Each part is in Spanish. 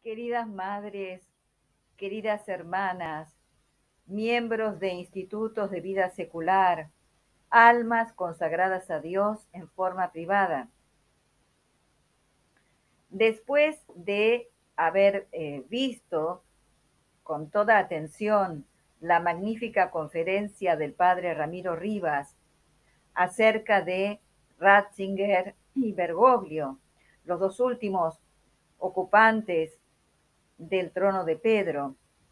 Queridas madres, queridas hermanas, miembros de institutos de vida secular, almas consagradas a Dios en forma privada. Después de haber visto con toda atención la magnífica conferencia del padre Ramiro Rivas acerca de Ratzinger y Bergoglio, los dos últimos ocupantes del trono de Pedro,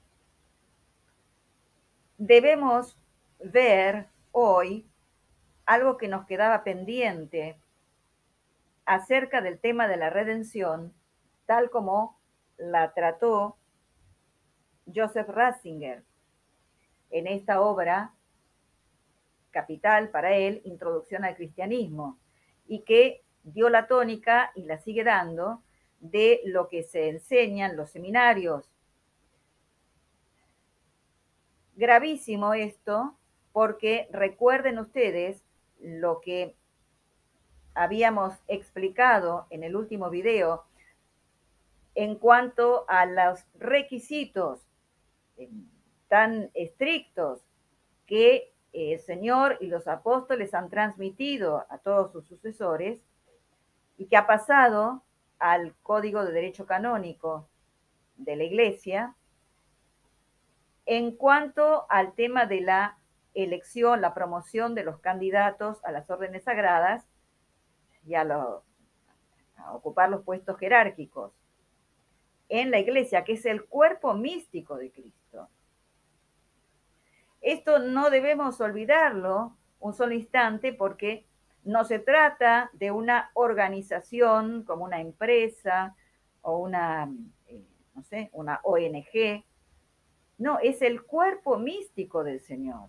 debemos ver hoy algo que nos quedaba pendiente acerca del tema de la redención, tal como la trató Joseph Ratzinger en esta obra capital para él, Introducción al Cristianismo, y que dio la tónica y la sigue dando de lo que se enseña en los seminarios. Gravísimo esto, porque recuerden ustedes lo que habíamos explicado en el último video en cuanto a los requisitos tan estrictos que el Señor y los apóstoles han transmitido a todos sus sucesores y que ha pasado al Código de Derecho Canónico de la Iglesia en cuanto al tema de la elección, la promoción de los candidatos a las órdenes sagradas y a ocupar los puestos jerárquicos en la Iglesia, que es el cuerpo místico de Cristo. Esto no debemos olvidarlo un solo instante, porque no se trata de una organización como una empresa o una, no sé, una ONG. No, es el cuerpo místico del Señor,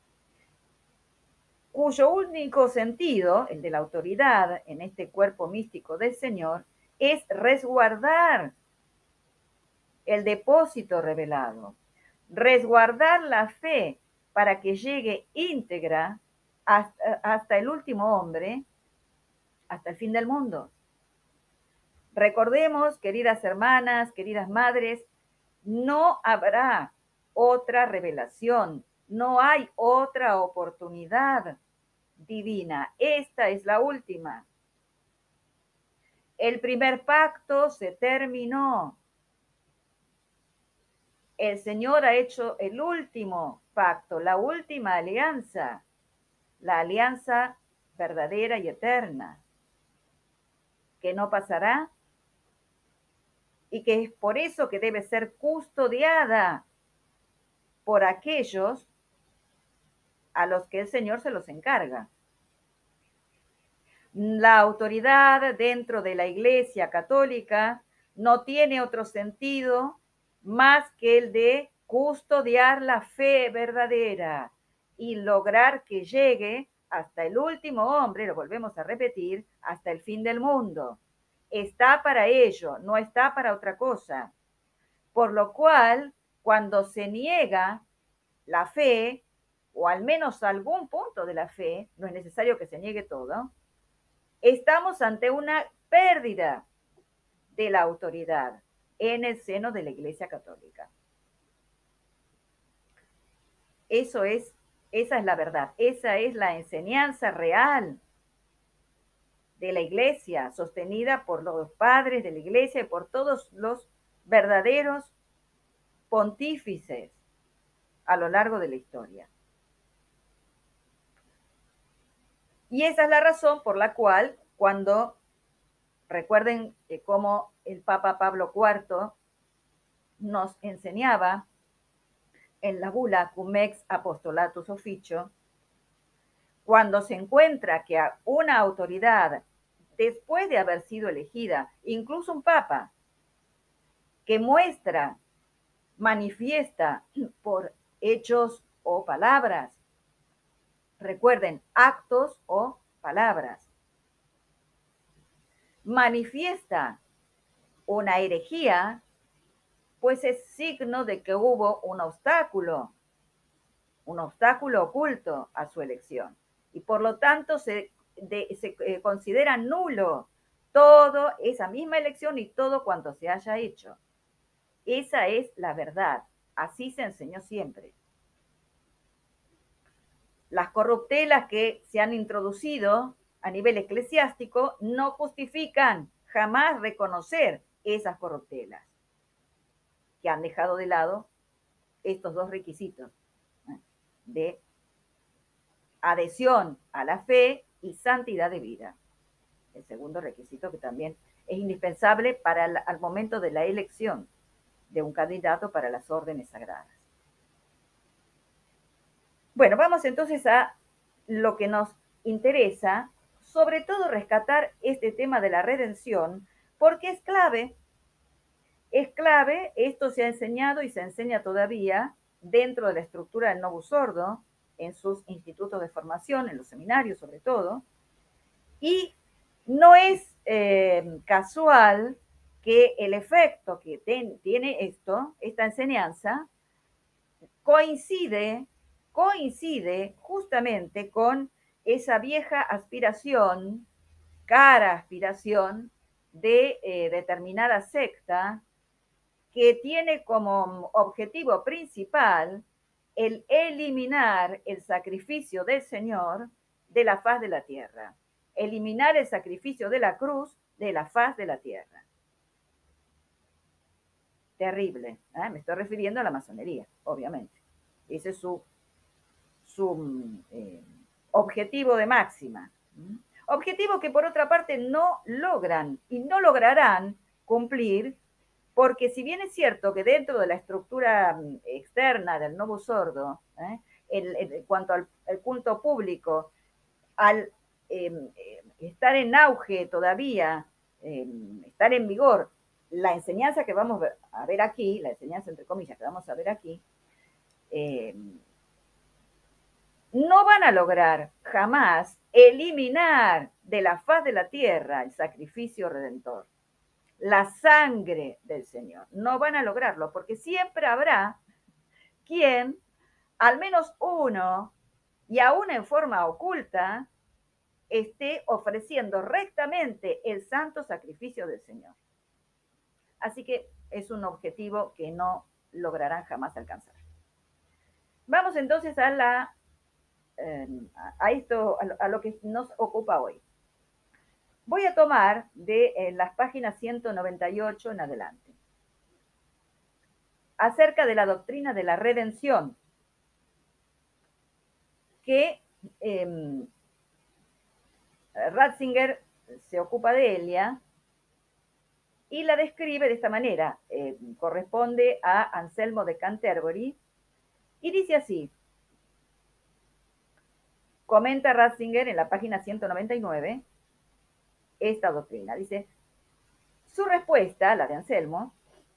cuyo único sentido, el de la autoridad en este cuerpo místico del Señor, es resguardar el depósito revelado, resguardar la fe para que llegue íntegra hasta el último hombre, hasta el fin del mundo. Recordemos, queridas hermanas, queridas madres, no habrá otra revelación, no hay otra oportunidad divina. Esta es la última. El primer pacto se terminó. El Señor ha hecho el último pacto, la última alianza, la alianza verdadera y eterna, que no pasará y que es por eso que debe ser custodiada por aquellos a los que el Señor se los encarga. La autoridad dentro de la Iglesia Católica no tiene otro sentido más que el de custodiar la fe verdadera y lograr que llegue hasta el último hombre, lo volvemos a repetir, hasta el fin del mundo. Está para ello, no está para otra cosa. Por lo cual, cuando se niega la fe, o al menos algún punto de la fe, no es necesario que se niegue todo, estamos ante una pérdida de la autoridad en el seno de la Iglesia Católica. Esa es la verdad, esa es la enseñanza real de la Iglesia, sostenida por los padres de la Iglesia y por todos los verdaderos pontífices a lo largo de la historia. Y esa es la razón por la cual, cuando recuerden cómo el Papa Pablo IV nos enseñaba en la bula Cum ex Apostolatus Officio, cuando se encuentra que a una autoridad, después de haber sido elegida, incluso un papa, que muestra, manifiesta por hechos o palabras, recuerden, actos o palabras, manifiesta una herejía, pues es signo de que hubo un obstáculo oculto a su elección. Y por lo tanto se considera nulo toda esa misma elección y todo cuanto se haya hecho. Esa es la verdad. Así se enseñó siempre. Las corruptelas que se han introducido a nivel eclesiástico no justifican jamás reconocer esas corruptelas, que han dejado de lado estos dos requisitos de adhesión a la fe y santidad de vida. El segundo requisito que también es indispensable para al momento de la elección de un candidato para las órdenes sagradas. Bueno, vamos entonces a lo que nos interesa, sobre todo rescatar este tema de la redención, porque es clave, esto se ha enseñado y se enseña todavía dentro de la estructura del Novus Ordo, en sus institutos de formación, en los seminarios sobre todo, y no es casual que el efecto que tiene esta enseñanza, coincide justamente con esa vieja aspiración, cara aspiración de determinada secta que tiene como objetivo principal el eliminar el sacrificio del Señor de la faz de la tierra, eliminar el sacrificio de la cruz de la faz de la tierra. Terrible, ¿eh? Me estoy refiriendo a la masonería, obviamente. Ese es su objetivo de máxima. Objetivo que por otra parte no logran y no lograrán cumplir, porque si bien es cierto que dentro de la estructura externa del Novus Ordo, en cuanto al culto público, al estar en auge todavía, estar en vigor, la enseñanza que vamos a ver aquí, la enseñanza entre comillas que vamos a ver aquí, no van a lograr jamás eliminar de la faz de la tierra el sacrificio redentor, la sangre del Señor. No van a lograrlo porque siempre habrá quien, al menos uno, y aún en forma oculta, esté ofreciendo rectamente el santo sacrificio del Señor. Así que es un objetivo que no lograrán jamás alcanzar. Vamos entonces a lo que nos ocupa hoy. Voy a tomar de las páginas 198 en adelante, acerca de la doctrina de la redención, que Ratzinger se ocupa de ella y la describe de esta manera. Corresponde a Anselmo de Canterbury y dice así. Comenta Ratzinger en la página 199 esta doctrina. Dice, su respuesta, la de Anselmo,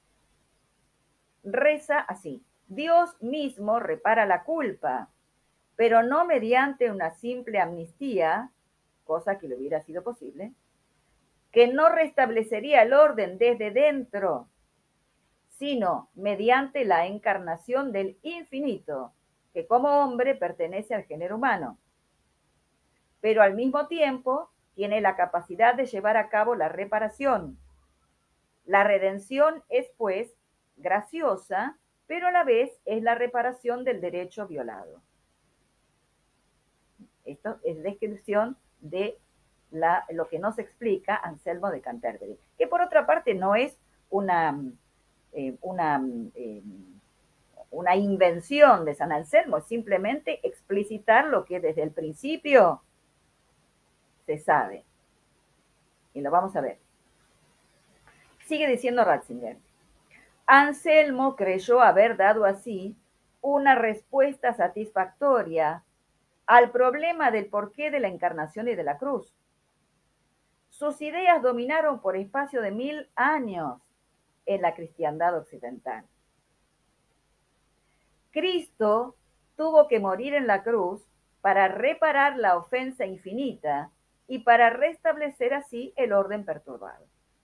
reza así: Dios mismo repara la culpa, pero no mediante una simple amnistía, cosa que le hubiera sido posible, que no restablecería el orden desde dentro, sino mediante la encarnación del infinito, que como hombre pertenece al género humano, pero al mismo tiempo tiene la capacidad de llevar a cabo la reparación. La redención es, pues, graciosa, pero a la vez es la reparación del derecho violado. Esto es descripción de lo que nos explica Anselmo de Canterbury, que por otra parte no es una invención de San Anselmo, es simplemente explicitar lo que desde el principio se sabe. Y lo vamos a ver. Sigue diciendo Ratzinger. Anselmo creyó haber dado así una respuesta satisfactoria al problema del porqué de la encarnación y de la cruz. Sus ideas dominaron por espacio de 1000 años en la cristiandad occidental. Cristo tuvo que morir en la cruz para reparar la ofensa infinita y para restablecer así el orden perturbado.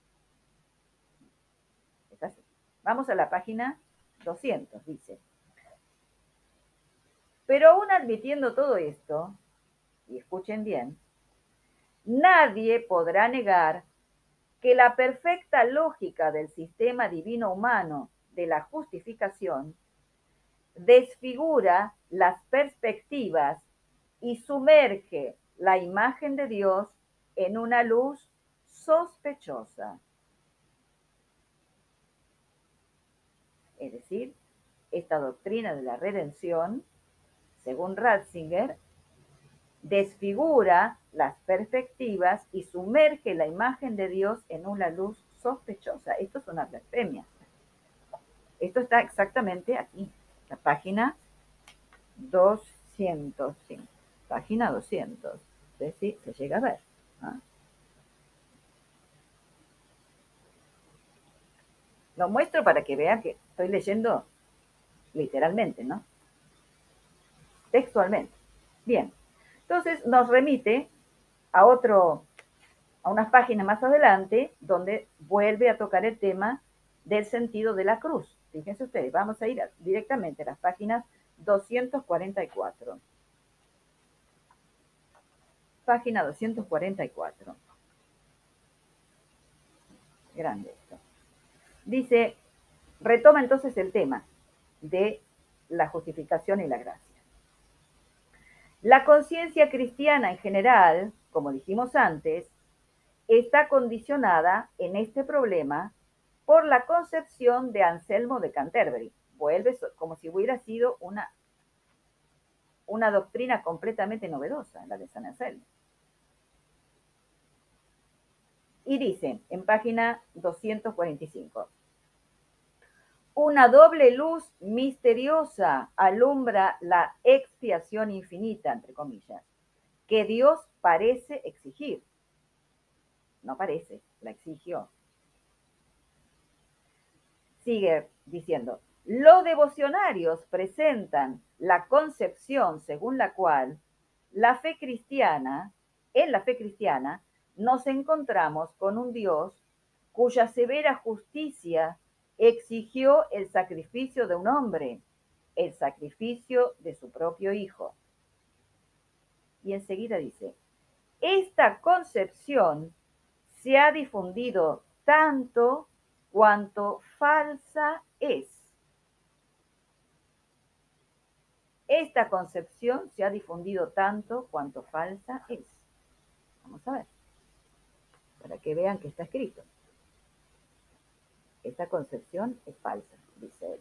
Es así. Vamos a la página 200, dice. Pero aún admitiendo todo esto, y escuchen bien, nadie podrá negar que la perfecta lógica del sistema divino humano de la justificación desfigura las perspectivas y sumerge la imagen de Dios en una luz sospechosa. Es decir, esta doctrina de la redención, según Ratzinger, desfigura las perspectivas y sumerge la imagen de Dios en una luz sospechosa. Esto es una blasfemia. Esto está exactamente aquí, la página 205. Página 200. No sé si se llega a ver. ¿Ah? Lo muestro para que vean que estoy leyendo literalmente, ¿no? Textualmente. Bien. Entonces nos remite a a unas páginas más adelante, donde vuelve a tocar el tema del sentido de la cruz. Fíjense ustedes, vamos a ir directamente a las páginas 244. Página 244. Grande esto. Dice, retoma entonces el tema de la justificación y la gracia. La conciencia cristiana en general, como dijimos antes, está condicionada en este problema por la concepción de Anselmo de Canterbury. Vuelve como si hubiera sido una doctrina completamente novedosa, la de San Anselmo. Y dice, en página 245, una doble luz misteriosa alumbra la expiación infinita, entre comillas, que Dios parece exigir. No parece, la exigió. Sigue diciendo, los devocionarios presentan la concepción según la cual la fe cristiana, en la fe cristiana, nos encontramos con un Dios cuya severa justicia exigió el sacrificio de un hombre, el sacrificio de su propio hijo. Y enseguida dice, esta concepción se ha difundido tanto cuanto falsa es. Esta concepción se ha difundido tanto cuanto falsa es. Vamos a ver, para que vean que está escrito. Esta concepción es falsa, dice él.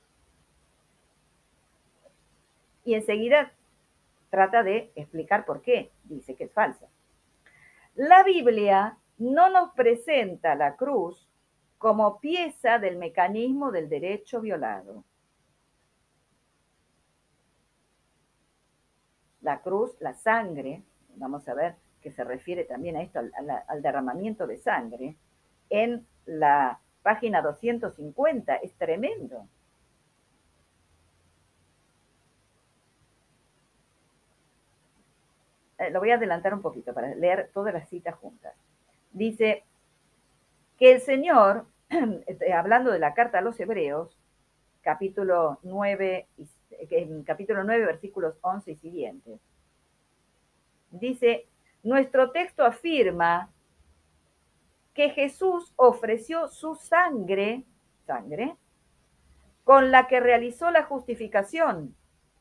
Y enseguida trata de explicar por qué dice que es falsa. La Biblia no nos presenta la cruz como pieza del mecanismo del derecho violado. La cruz, la sangre, vamos a ver que se refiere también a esto, al derramamiento de sangre, en la página 250, es tremendo. Lo voy a adelantar un poquito para leer todas las citas juntas. Dice que el Señor, hablando de la carta a los Hebreos, capítulo 9, versículos 11 y siguientes, dice, nuestro texto afirma que Jesús ofreció su sangre con la que realizó la justificación.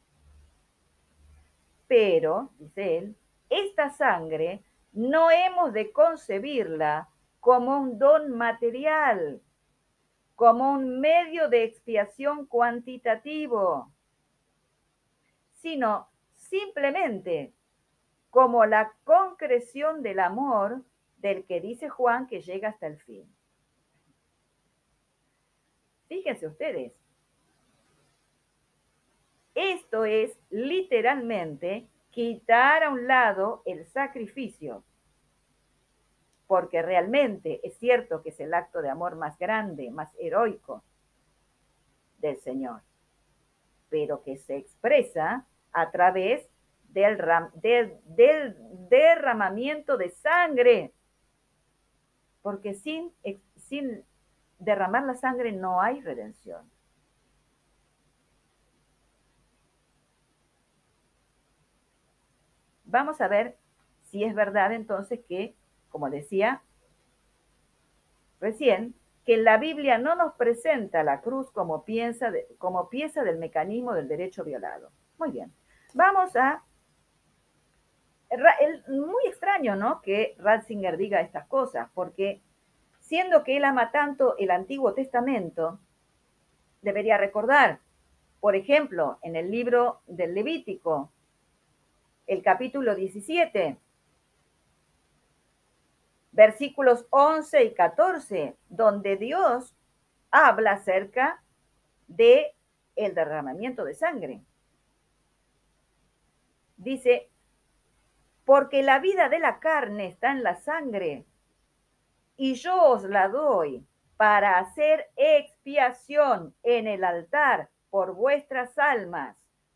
Pero, dice él, esta sangre no hemos de concebirla como un don material, como un medio de expiación cuantitativo, sino simplemente como la concreción del amor del que dice Juan que llega hasta el fin. Fíjense ustedes, esto es literalmente quitar a un lado el sacrificio, porque realmente es cierto que es el acto de amor más grande, más heroico del Señor, pero que se expresa a través del derramamiento de sangre, porque sin derramar la sangre no hay redención. Vamos a ver si es verdad entonces que, como decía recién, que la Biblia no nos presenta la cruz como pieza del mecanismo del derecho violado. Muy bien. Vamos a... Muy extraño, ¿no?, que Ratzinger diga estas cosas, porque siendo que él ama tanto el Antiguo Testamento, debería recordar, por ejemplo, en el libro del Levítico, el capítulo 17, versículos 11 y 14, donde Dios habla acerca de el derramamiento de sangre. Dice, porque la vida de la carne está en la sangre, y yo os la doy para hacer expiación en el altar por vuestras almas.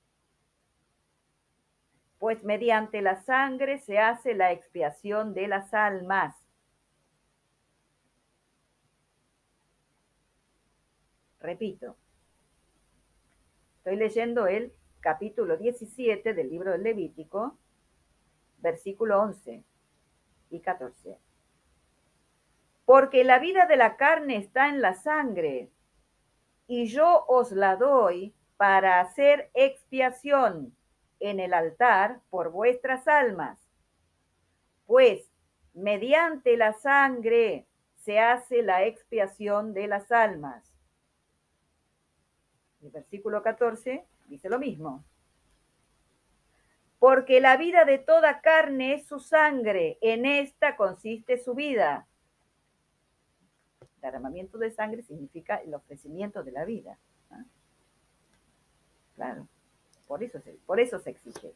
Pues mediante la sangre se hace la expiación de las almas. Repito, estoy leyendo el capítulo 17 del libro del Levítico, versículo 11 y 14. Porque la vida de la carne está en la sangre, y yo os la doy para hacer expiación en el altar por vuestras almas. Pues mediante la sangre se hace la expiación de las almas. El versículo 14 dice lo mismo. Porque la vida de toda carne es su sangre, en esta consiste su vida. Derramamiento de sangre significa el ofrecimiento de la vida, ¿no? Claro, por eso se exige.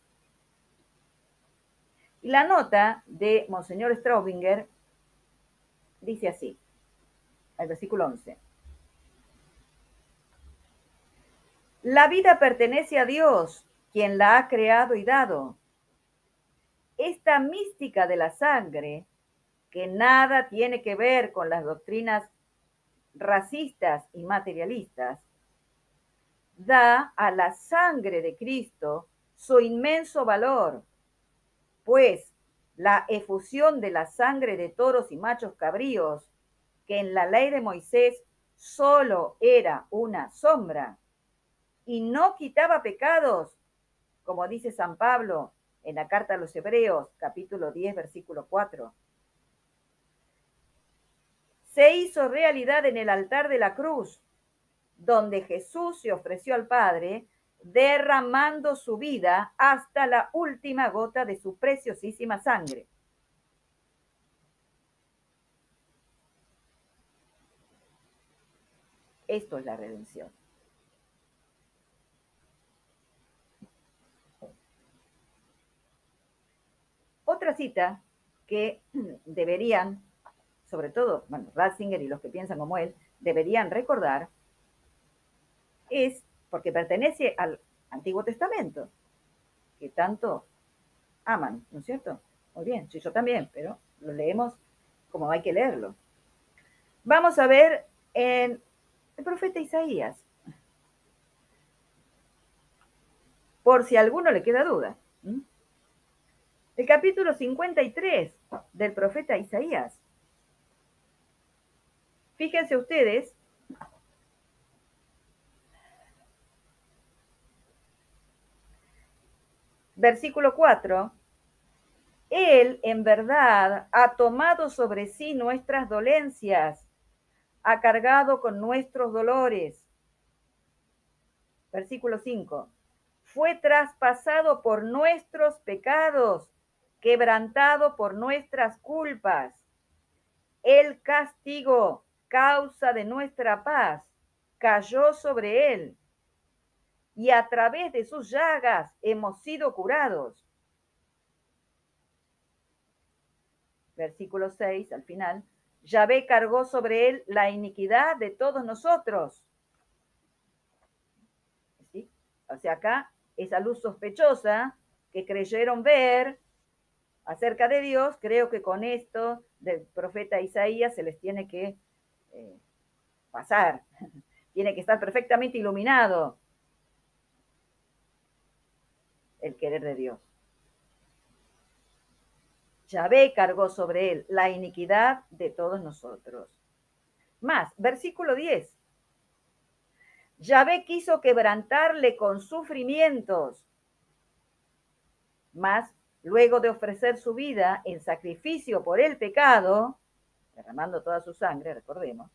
Y la nota de Monseñor Straubinger dice así, el versículo 11. La vida pertenece a Dios, quien la ha creado y dado. Esta mística de la sangre, que nada tiene que ver con las doctrinas racistas y materialistas, da a la sangre de Cristo su inmenso valor, pues la efusión de la sangre de toros y machos cabríos, que en la ley de Moisés solo era una sombra y no quitaba pecados, como dice San Pablo en la carta a los Hebreos, capítulo 10, versículo 4. Se hizo realidad en el altar de la cruz, donde Jesús se ofreció al Padre, derramando su vida hasta la última gota de su preciosísima sangre. Esto es la redención. Otra cita que deberían, sobre todo, bueno, Ratzinger y los que piensan como él, deberían recordar es porque pertenece al Antiguo Testamento, que tanto aman, ¿no es cierto? Muy bien, sí, yo también, pero lo leemos como hay que leerlo. Vamos a ver en el profeta Isaías, por si a alguno le queda duda. El capítulo 53 del profeta Isaías. Fíjense ustedes versículo 4, Él en verdad ha tomado sobre sí nuestras dolencias, ha cargado con nuestros dolores. Versículo 5, fue traspasado por nuestros pecados, quebrantado por nuestras culpas. El castigo, causa de nuestra paz, cayó sobre él, y a través de sus llagas hemos sido curados. Versículo 6, al final, Yahvé cargó sobre él la iniquidad de todos nosotros. ¿Sí? O sea, acá, esa luz sospechosa que creyeron ver acerca de Dios, creo que con esto del profeta Isaías se les tiene que pasar. Tiene que estar perfectamente iluminado el querer de Dios. Yahvé cargó sobre él la iniquidad de todos nosotros. Más, versículo 10. Yahvé quiso quebrantarle con sufrimientos, mas luego de ofrecer su vida en sacrificio por el pecado, derramando toda su sangre, recordemos,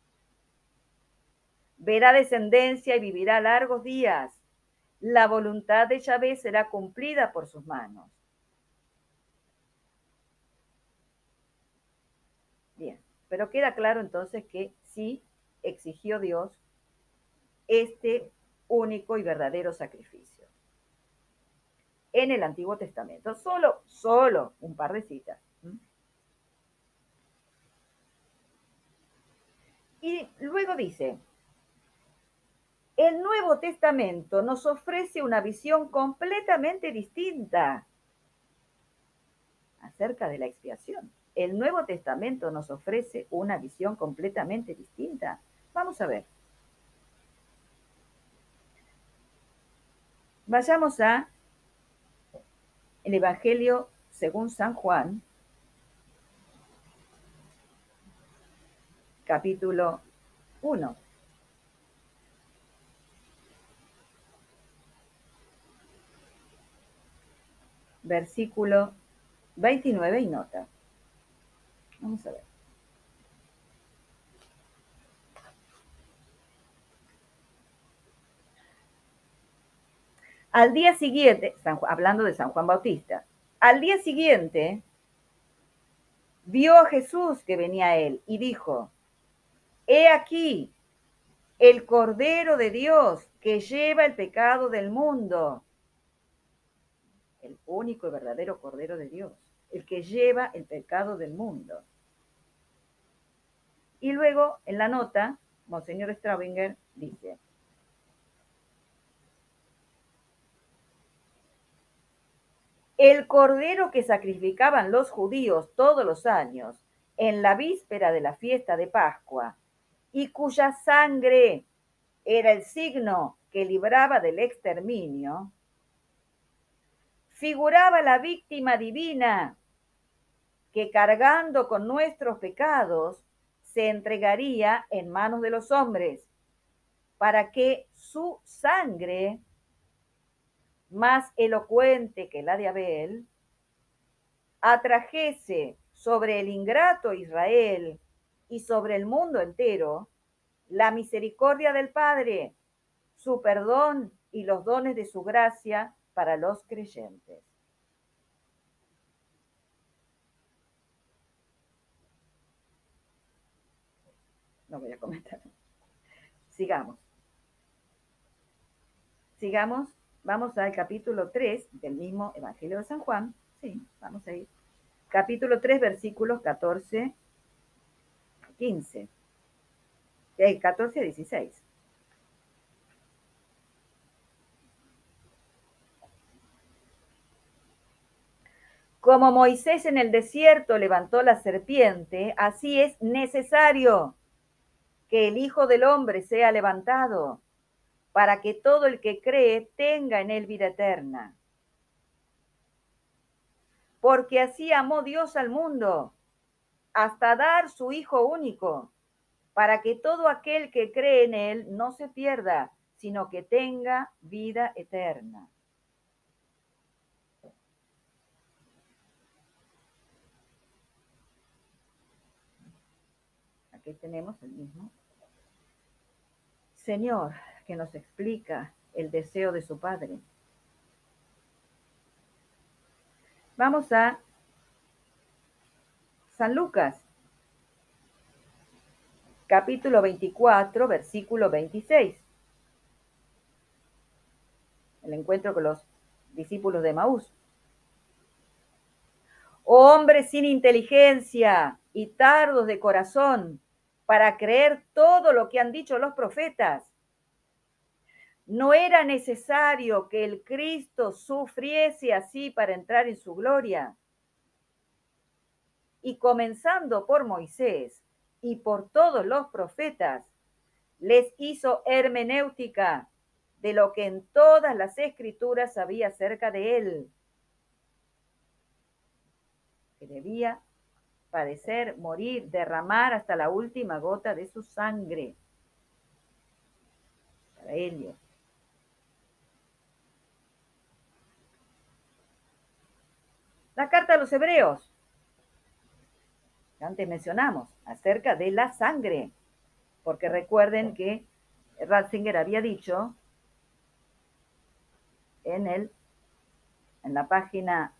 verá descendencia y vivirá largos días. La voluntad de Yahvé será cumplida por sus manos. Bien, pero queda claro entonces que sí exigió Dios este único y verdadero sacrificio en el Antiguo Testamento. Solo un par de citas. Y luego dice, el Nuevo Testamento nos ofrece una visión completamente distinta acerca de la expiación. El Nuevo Testamento nos ofrece una visión completamente distinta. Vamos a ver. Vayamos a el Evangelio según San Juan, capítulo 1. Versículo 29 y nota. Vamos a ver. Al día siguiente, hablando de San Juan Bautista, al día siguiente vio a Jesús que venía a él y dijo, he aquí el Cordero de Dios que lleva el pecado del mundo. El único y verdadero Cordero de Dios, el que lleva el pecado del mundo. Y luego, en la nota, Monseñor Straubinger dice, el cordero que sacrificaban los judíos todos los años en la víspera de la fiesta de Pascua y cuya sangre era el signo que libraba del exterminio, figuraba la víctima divina que cargando con nuestros pecados se entregaría en manos de los hombres para que su sangre, más elocuente que la de Abel, atrajese sobre el ingrato Israel y sobre el mundo entero la misericordia del Padre, su perdón y los dones de su gracia para los creyentes. No voy a comentar. Sigamos. Sigamos. Vamos al capítulo 3 del mismo Evangelio de San Juan. Sí, vamos a ir. Capítulo 3, versículos 14 a 15. 14 a 16. Como Moisés en el desierto levantó la serpiente, así es necesario que el Hijo del Hombre sea levantado, para que todo el que cree tenga en él vida eterna. Porque así amó Dios al mundo, hasta dar su Hijo único, para que todo aquel que cree en él no se pierda, sino que tenga vida eterna. Aquí tenemos el mismo Señor que nos explica el deseo de su Padre. Vamos a San Lucas, capítulo 24, versículo 26. El encuentro con los discípulos de Maús. Oh hombres sin inteligencia y tardos de corazón para creer todo lo que han dicho los profetas. ¿No era necesario que el Cristo sufriese así para entrar en su gloria? Y comenzando por Moisés y por todos los profetas, les hizo hermenéutica de lo que en todas las escrituras había acerca de él, que debía padecer, morir, derramar hasta la última gota de su sangre. Para ellos. La carta a los hebreos, que antes mencionamos, acerca de la sangre, porque recuerden que Ratzinger había dicho en la página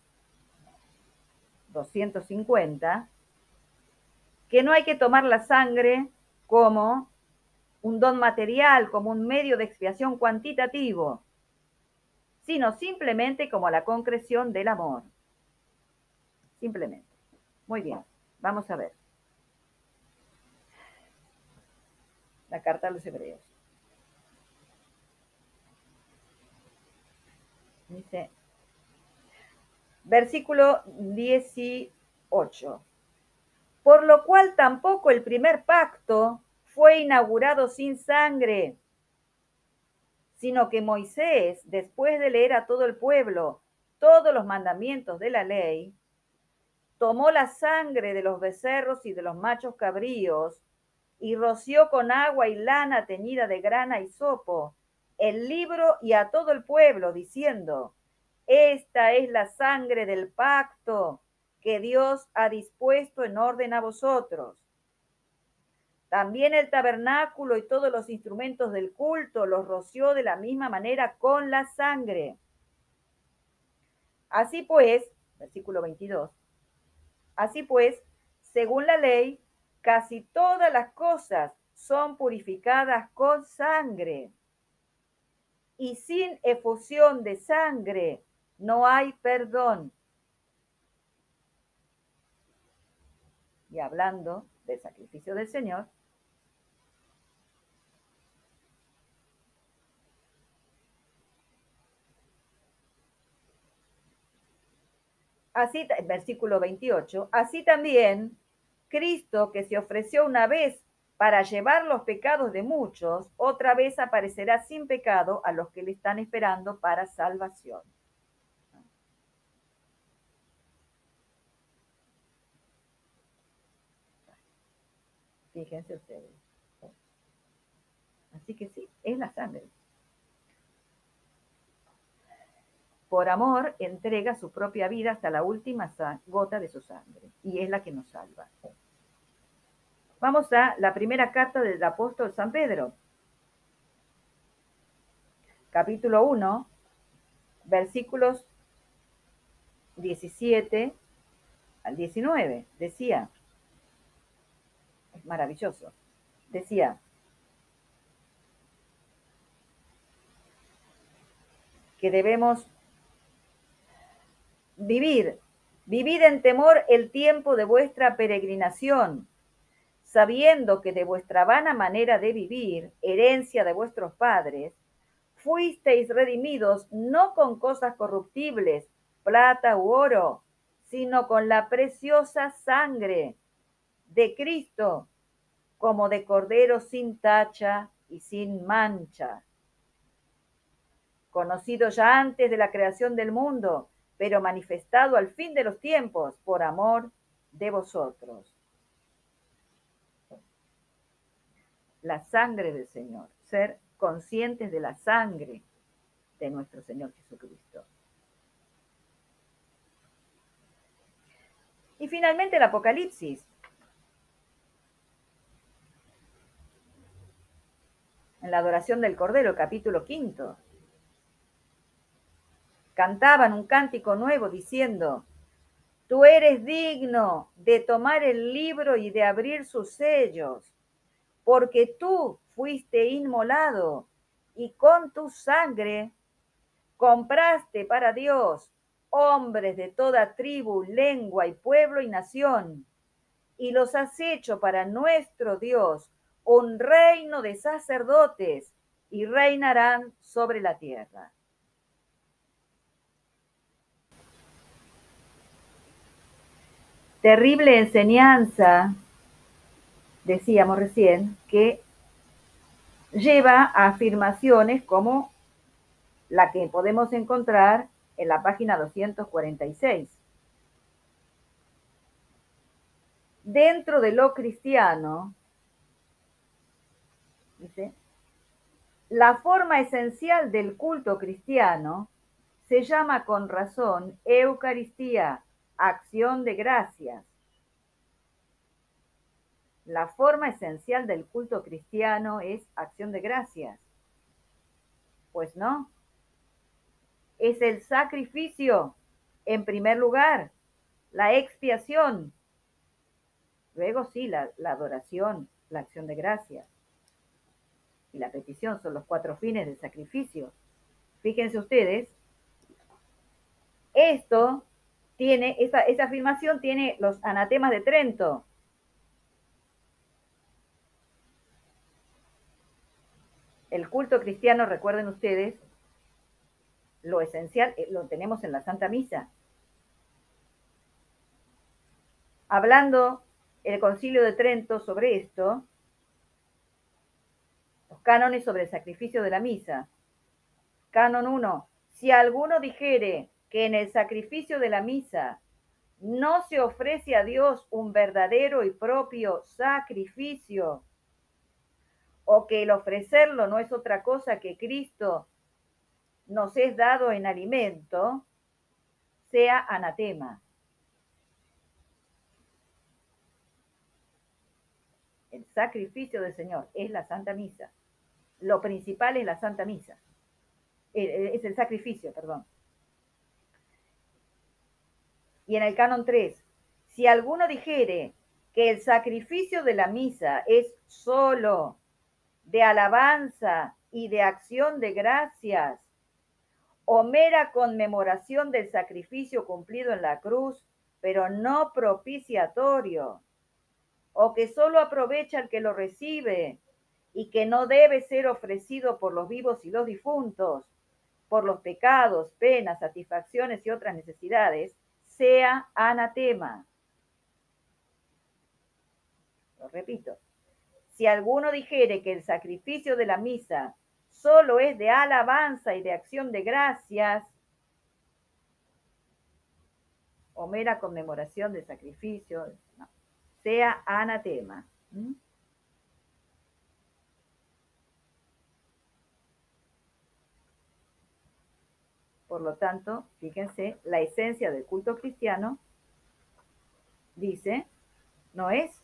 250 que no hay que tomar la sangre como un don material, como un medio de expiación cuantitativo, sino simplemente como la concreción del amor. Simplemente. Muy bien, vamos a ver. La carta a los hebreos. Dice, versículo 18. Por lo cual tampoco el primer pacto fue inaugurado sin sangre, sino que Moisés, después de leer a todo el pueblo todos los mandamientos de la ley, tomó la sangre de los becerros y de los machos cabríos y roció con agua y lana teñida de grana y hisopo el libro y a todo el pueblo, diciendo, esta es la sangre del pacto que Dios ha dispuesto en orden a vosotros. También el tabernáculo y todos los instrumentos del culto los roció de la misma manera con la sangre. Así pues, versículo 22, así pues, según la ley, casi todas las cosas son purificadas con sangre. Y sin efusión de sangre no hay perdón. Y hablando del sacrificio del Señor, así, versículo 28, así también Cristo, que se ofreció una vez para llevar los pecados de muchos, otra vez aparecerá sin pecado a los que le están esperando para salvación. Fíjense ustedes. Así que sí, es la sangre. Por amor, entrega su propia vida hasta la última gota de su sangre, y es la que nos salva. Vamos a la primera carta del apóstol San Pedro, capítulo 1, versículos 17 al 19. Decía, es maravilloso, decía, que debemos vivid en temor el tiempo de vuestra peregrinación, sabiendo que de vuestra vana manera de vivir, herencia de vuestros padres, fuisteis redimidos no con cosas corruptibles, plata u oro, sino con la preciosa sangre de Cristo, como de cordero sin tacha y sin mancha, conocido ya antes de la creación del mundo, pero manifestado al fin de los tiempos por amor de vosotros. La sangre del Señor, ser conscientes de la sangre de nuestro Señor Jesucristo. Y finalmente el Apocalipsis. En la adoración del Cordero, capítulo 5. Cantaban un cántico nuevo diciendo, tú eres digno de tomar el libro y de abrir sus sellos, porque tú fuiste inmolado y con tu sangre compraste para Dios hombres de toda tribu, lengua y pueblo y nación, y los has hecho para nuestro Dios un reino de sacerdotes y reinarán sobre la tierra. Terrible enseñanza, decíamos recién, que lleva a afirmaciones como la que podemos encontrar en la página 246. dentro de lo cristiano, dice, la forma esencial del culto cristiano se llama con razón Eucaristía, acción de gracias. La forma esencial del culto cristiano es acción de gracias. Pues no, es el sacrificio, en primer lugar, la expiación, luego sí, la adoración, la acción de gracias y la petición son los 4 fines del sacrificio. Fíjense ustedes, esto tiene, esta afirmación tiene los anatemas de Trento. El culto cristiano, recuerden ustedes, lo esencial lo tenemos en la Santa Misa. Hablando el Concilio de Trento sobre esto, los cánones sobre el sacrificio de la misa. Canon 1. Si alguno dijere que en el sacrificio de la misa no se ofrece a Dios un verdadero y propio sacrificio, o que el ofrecerlo no es otra cosa que Cristo nos es dado en alimento, sea anatema. El sacrificio del Señor es la Santa Misa. Lo principal es la Santa Misa. Es el sacrificio, perdón. Y en el canon 3, si alguno dijere que el sacrificio de la misa es solo de alabanza y de acción de gracias, o mera conmemoración del sacrificio cumplido en la cruz, pero no propiciatorio, o que solo aprovecha el que lo recibe y que no debe ser ofrecido por los vivos y los difuntos, por los pecados, penas, satisfacciones y otras necesidades, sea anatema. Lo repito. Si alguno dijere que el sacrificio de la misa solo es de alabanza y de acción de gracias, o mera conmemoración de sacrificio, no, sea anatema. Por lo tanto, fíjense, la esencia del culto cristiano, dice, no es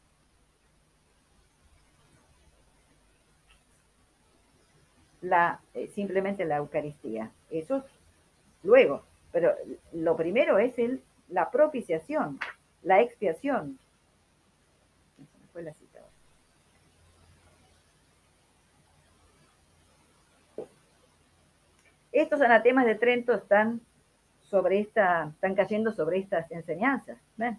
simplemente la Eucaristía. Eso luego, pero lo primero es la propiciación, la expiación. Se me fue la cita ahora. Estos anatemas de Trento están cayendo sobre estas enseñanzas. ¿Ven?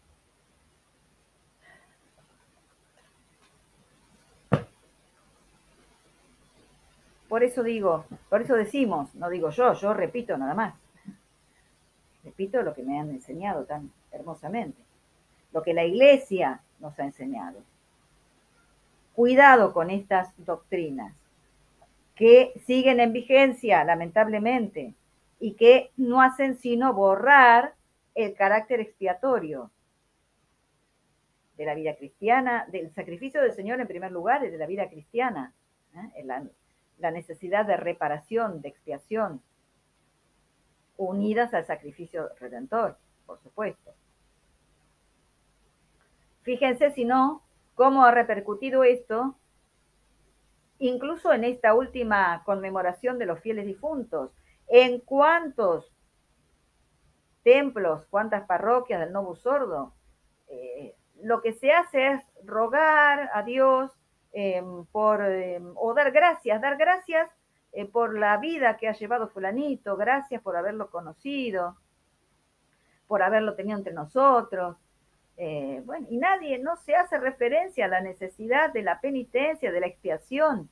Por eso decimos, no digo yo repito nada más. Repito lo que me han enseñado tan hermosamente, lo que la Iglesia nos ha enseñado. Cuidado con estas doctrinas que siguen en vigencia, lamentablemente, y que no hacen sino borrar el carácter expiatorio de la vida cristiana, del sacrificio del Señor en primer lugar y de la vida cristiana, la necesidad de reparación, de expiación, unidas al sacrificio redentor, por supuesto. Fíjense, si no, cómo ha repercutido esto, incluso en esta última conmemoración de los fieles difuntos. En cuántos templos, cuántas parroquias del Novus Ordo, lo que se hace es rogar a Dios o dar gracias por la vida que ha llevado fulanito, gracias por haberlo conocido, por haberlo tenido entre nosotros. Bueno, y no se hace referencia a la necesidad de la penitencia, de la expiación.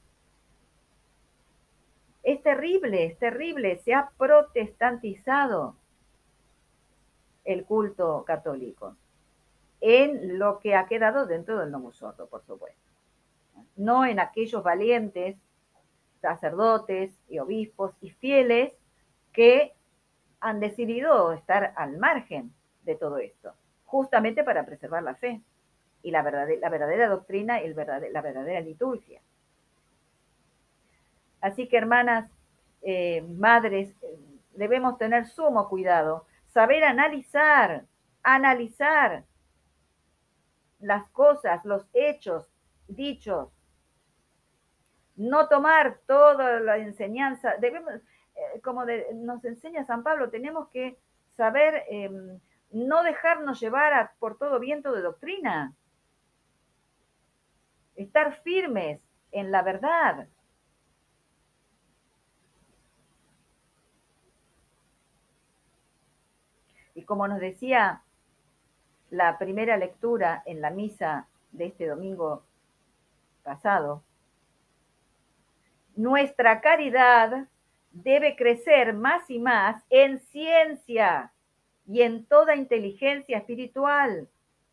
Es terrible, se ha protestantizado el culto católico en lo que ha quedado dentro del Novus Ordo, por supuesto. No en aquellos valientes sacerdotes y obispos y fieles que han decidido estar al margen de todo esto. justamente para preservar la fe y la verdadera doctrina y la verdadera liturgia. Así que, hermanas, madres, debemos tener sumo cuidado, saber analizar las cosas, los hechos dichos, no tomar toda la enseñanza. Debemos, nos enseña San Pablo, tenemos que saber no dejarnos llevar por todo viento de doctrina, estar firmes en la verdad. Y como nos decía la primera lectura en la misa de este domingo pasado, nuestra caridad debe crecer más y más en ciencia y en toda inteligencia espiritual.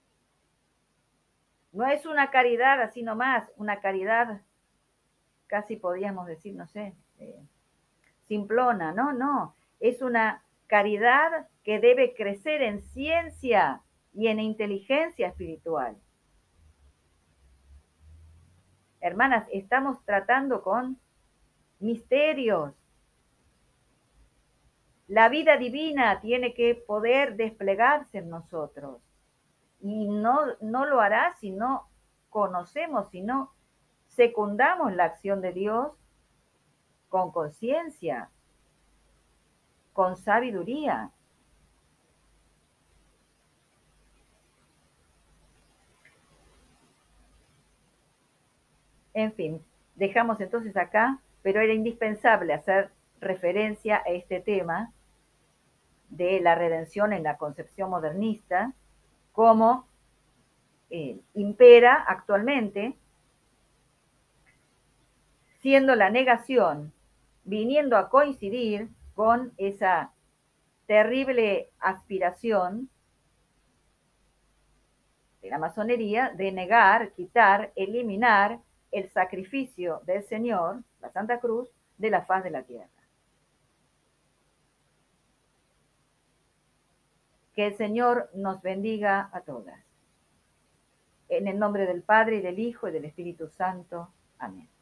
No es una caridad así nomás, una caridad casi podríamos decir, no sé, simplona, no, es una caridad que debe crecer en ciencia y en inteligencia espiritual. Hermanas, estamos tratando con misterios. La vida divina tiene que poder desplegarse en nosotros. Y no lo hará si no conocemos, si no secundamos la acción de Dios con conciencia, con sabiduría. En fin, dejamos entonces acá, pero era indispensable hacer referencia a este tema de la redención en la concepción modernista, como impera actualmente, siendo la negación viniendo a coincidir con esa terrible aspiración de la masonería de negar, quitar, eliminar el sacrificio del Señor, la Santa Cruz, de la faz de la tierra. Que el Señor nos bendiga a todas. En el nombre del Padre, y del Hijo, y del Espíritu Santo. Amén.